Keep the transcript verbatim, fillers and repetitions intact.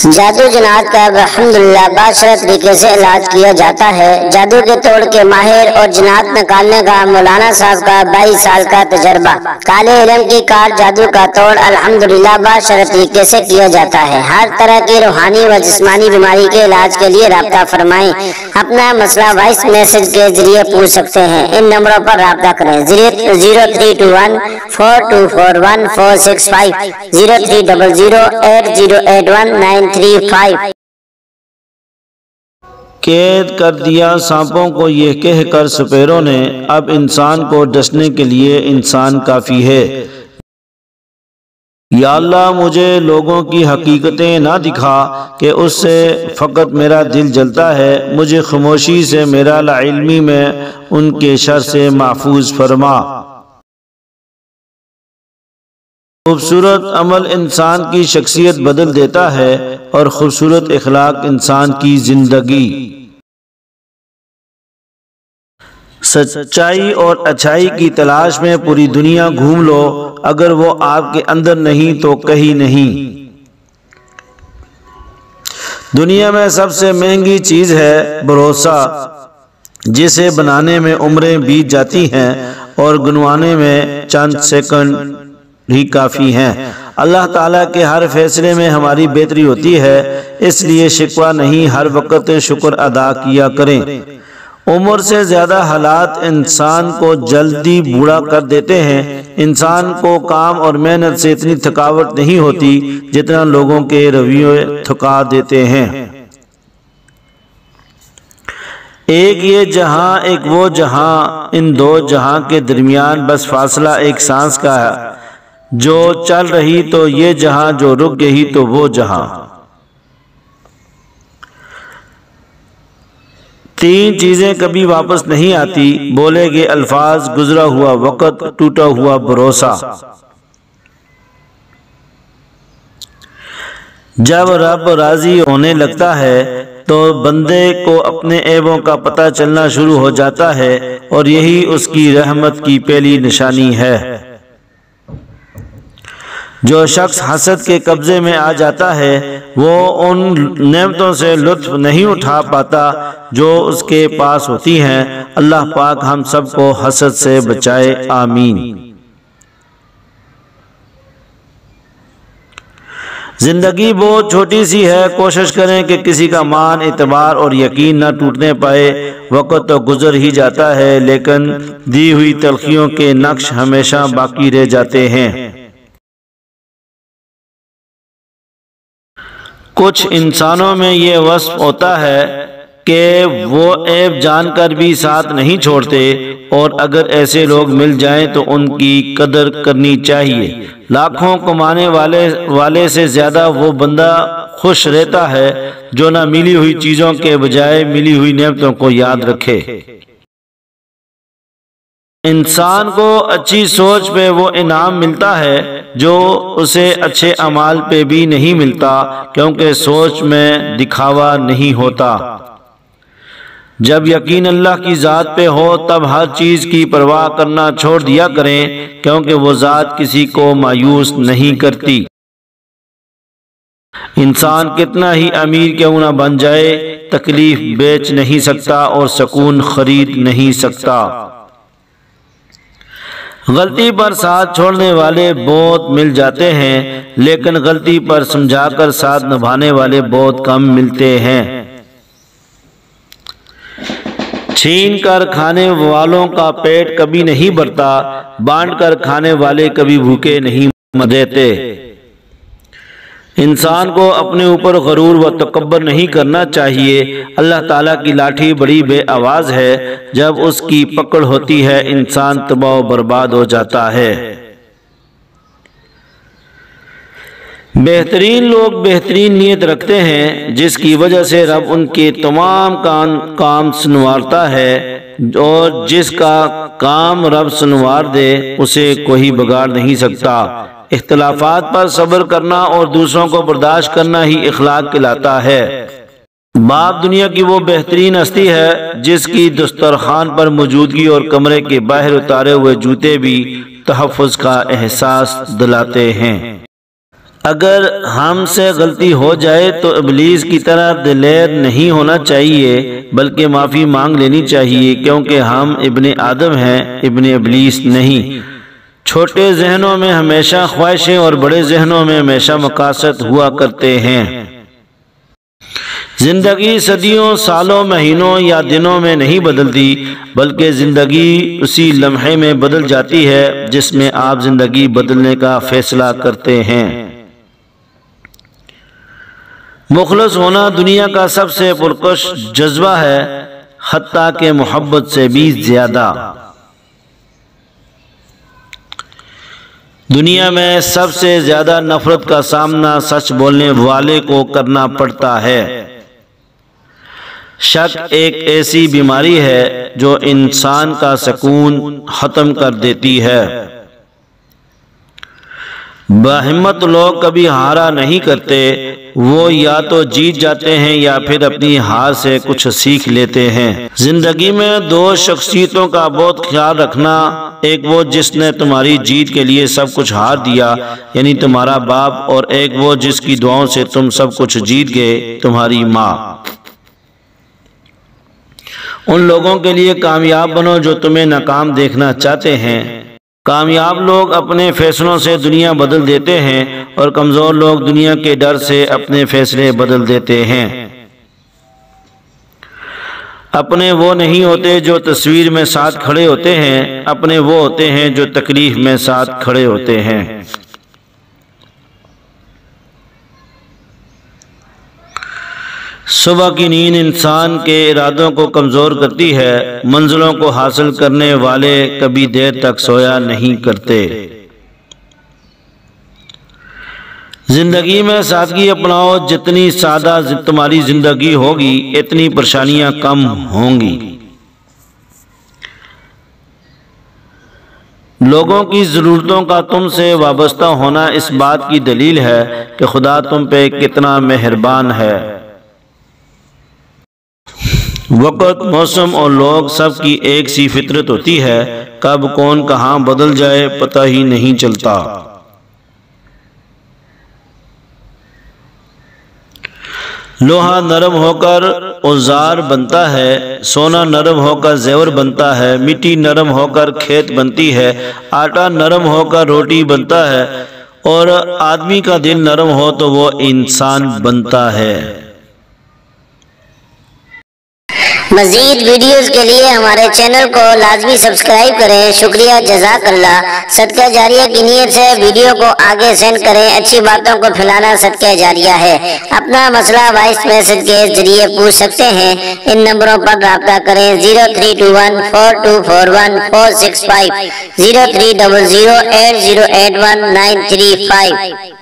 جادو جنات کا الحمدللہ باشرہ طریقے سے علاج کیا جاتا ہے۔ جادو کے توڑ کے ماہر اور جنات نکالنے کا مولانا صاحب کا بائیس سال کا تجربہ۔ کالے علم کی کار جادو کا توڑ الحمدللہ باشرہ طریقے سے کیا جاتا ہے۔ ہر طرح کی روحانی و جسمانی بیماری کے علاج کے لیے رابطہ فرمائیں۔ اپنا مسئلہ وائس میسج کے ذریعے پوچھ سکتے ہیں۔ ان نمبروں پر رابطہ کریں: zero three two one four two four one four six five, zero three double zero eight zero eight one nine three five. قید کر دیا سانپوں کو یہ کہہ کر سپیروں نے، اب انسان کو ڈسنے کے لیے انسان کافی ہے۔ یا اللہ مجھے لوگوں کی حقیقتیں نہ دکھا کہ اس سے فقط میرا دل جلتا ہے، مجھے خاموشی سے میرا لاعلمی میں ان کے شر سے محفوظ فرما۔ خوبصورت عمل انسان کی شخصیت بدل دیتا ہے اور خوبصورت اخلاق انسان کی زندگی۔ سچائی اور اچھائی کی تلاش میں پوری دنیا گھوم لو، اگر وہ آپ کے اندر نہیں تو کہیں نہیں۔ دنیا میں سب سے مہنگی چیز ہے بھروسہ، جسے بنانے میں عمریں بیت جاتی ہیں اور گنوانے میں چند سیکنڈ ہی کافی ہیں۔ اللہ تعالیٰ کے ہر فیصلے میں ہماری بہتری ہوتی ہے، اس لیے شکوہ نہیں، ہر وقت شکر ادا کیا کریں۔ عمر سے زیادہ حالات انسان کو جلدی بوڑھا کر دیتے ہیں۔ انسان کو کام اور محنت سے اتنی تھکاوٹ نہیں ہوتی جتنا لوگوں کے رویے تھکا دیتے ہیں۔ ایک یہ جہاں ایک وہ جہاں، ان دو جہاں کے درمیان بس فاصلہ ایک سانس کا ہے، جو چل رہی تو یہ جہاں، جو رک گئی تو وہ جہاں۔ تین چیزیں کبھی واپس نہیں آتی: بولے گے الفاظ، گزرا ہوا وقت، ٹوٹا ہوا بھروسہ۔ جب رب راضی ہونے لگتا ہے تو بندے کو اپنے عیبوں کا پتہ چلنا شروع ہو جاتا ہے، اور یہی اس کی رحمت کی پہلی نشانی ہے۔ جو شخص حسد کے قبضے میں آ جاتا ہے وہ ان نعمتوں سے لطف نہیں اٹھا پاتا جو اس کے پاس ہوتی ہیں۔ اللہ پاک ہم سب کو حسد سے بچائے، آمین۔ زندگی بہت چھوٹی سی ہے، کوشش کریں کہ کسی کا مان، اعتبار اور یقین نہ ٹوٹنے پائے۔ وقت تو گزر ہی جاتا ہے، لیکن دی ہوئی تلخیوں کے نقش ہمیشہ باقی رہ جاتے ہیں۔ کچھ انسانوں میں یہ وصف ہوتا ہے کہ وہ عیب جان کر بھی ساتھ نہیں چھوڑتے، اور اگر ایسے لوگ مل جائیں تو ان کی قدر کرنی چاہیے۔ لاکھوں کمانے والے والے سے زیادہ وہ بندہ خوش رہتا ہے جو نہ ملی ہوئی چیزوں کے بجائے ملی ہوئی نعمتوں کو یاد رکھے۔ انسان کو اچھی سوچ پہ وہ انعام ملتا ہے جو اسے اچھے اعمال پہ بھی نہیں ملتا، کیونکہ سوچ میں دکھاوا نہیں ہوتا۔ جب یقین اللہ کی ذات پہ ہو تب ہر چیز کی پرواہ کرنا چھوڑ دیا کریں، کیونکہ وہ ذات کسی کو مایوس نہیں کرتی۔ انسان کتنا ہی امیر کیوں نہ بن جائے، تکلیف بیچ نہیں سکتا اور سکون خرید نہیں سکتا۔ غلطی پر ساتھ چھوڑنے والے بہت مل جاتے ہیں، لیکن غلطی پر سمجھا کر ساتھ نبھانے والے بہت کم ملتے ہیں۔ چھین کر کھانے والوں کا پیٹ کبھی نہیں بھرتا، بانٹ کر کھانے والے کبھی بھوکے نہیں مرتے۔ انسان کو اپنے اوپر غرور و تکبر نہیں کرنا چاہیے۔ اللہ تعالیٰ کی لاٹھی بڑی بے آواز ہے، جب اس کی پکڑ ہوتی ہے انسان تباہ و برباد ہو جاتا ہے۔ بہترین لوگ بہترین نیت رکھتے ہیں، جس کی وجہ سے رب ان کے تمام کام سنوارتا ہے، اور جس کا کام رب سنوار دے اسے کوئی بگاڑ نہیں سکتا۔ اختلافات پر صبر کرنا اور دوسروں کو برداشت کرنا ہی اخلاق کہلاتا ہے۔ باپ دنیا کی وہ بہترین ہستی ہے جس کی دسترخوان پر موجودگی اور کمرے کے باہر اتارے ہوئے جوتے بھی تحفظ کا احساس دلاتے ہیں۔ اگر ہم سے غلطی ہو جائے تو ابلیس کی طرح دلیر نہیں ہونا چاہیے بلکہ معافی مانگ لینی چاہیے، کیونکہ ہم ابن آدم ہیں، ابن ابلیس نہیں۔ چھوٹے ذہنوں میں ہمیشہ خواہشیں اور بڑے ذہنوں میں ہمیشہ مقاصد ہوا کرتے ہیں۔ زندگی صدیوں، سالوں، مہینوں یا دنوں میں نہیں بدلتی، بلکہ زندگی اسی لمحے میں بدل جاتی ہے جس میں آپ زندگی بدلنے کا فیصلہ کرتے ہیں۔ مخلص ہونا دنیا کا سب سے پرکش جذبہ ہے، حتیٰ کہ محبت سے بھی زیادہ۔ دنیا میں سب سے زیادہ نفرت کا سامنا سچ بولنے والے کو کرنا پڑتا ہے۔ شک ایک ایسی بیماری ہے جو انسان کا سکون ختم کر دیتی ہے۔ باہمت لوگ کبھی ہارا نہیں کرتے، وہ یا تو جیت جاتے ہیں یا پھر اپنی ہار سے کچھ سیکھ لیتے ہیں۔ زندگی میں دو شخصیتوں کا بہت خیال رکھنا، ایک وہ جس نے تمہاری جیت کے لیے سب کچھ ہار دیا یعنی تمہارا باپ، اور ایک وہ جس کی دعاؤں سے تم سب کچھ جیت گئے، تمہاری ماں۔ ان لوگوں کے لیے کامیاب بنو جو تمہیں ناکام دیکھنا چاہتے ہیں۔ کامیاب لوگ اپنے فیصلوں سے دنیا بدل دیتے ہیں اور کمزور لوگ دنیا کے ڈر سے اپنے فیصلے بدل دیتے ہیں۔ اپنے وہ نہیں ہوتے جو تصویر میں ساتھ کھڑے ہوتے ہیں، اپنے وہ ہوتے ہیں جو تکلیف میں ساتھ کھڑے ہوتے ہیں۔ صبح کی نیند انسان کے ارادوں کو کمزور کرتی ہے، منزلوں کو حاصل کرنے والے کبھی دیر تک سویا نہیں کرتے۔ زندگی میں سادگی اپناؤ، جتنی سادہ تمہاری زندگی ہوگی اتنی پریشانیاں کم ہوں گی۔ لوگوں کی ضرورتوں کا تم سے وابستہ ہونا اس بات کی دلیل ہے کہ خدا تم پہ کتنا مہربان ہے۔ وقت، موسم اور لوگ سب کی ایک سی فطرت ہوتی ہے، کب کون کہاں بدل جائے پتہ ہی نہیں چلتا۔ لوہا نرم ہو کر اوزار بنتا ہے، سونا نرم ہو کر زیور بنتا ہے، مٹی نرم ہو کر کھیت بنتی ہے، آٹا نرم ہو کر روٹی بنتا ہے، اور آدمی کا دل نرم ہو تو وہ انسان بنتا ہے۔ مزید ویڈیوز کے لیے ہمارے چینل کو لازمی سبسکرائب کریں۔ شکریہ، جزاک اللہ۔ صدقہ جاریہ کی نیت سے ویڈیو کو آگے سینڈ کریں، اچھی باتوں کو پھیلانا صدقہ جاریہ ہے۔ اپنا مسئلہ وائس میسج کے ذریعے پوچھ سکتے ہیں، ان نمبروں پر رابطہ کریں: zero three two one four two four one four six five, zero three double zero eight zero eight one nine three five.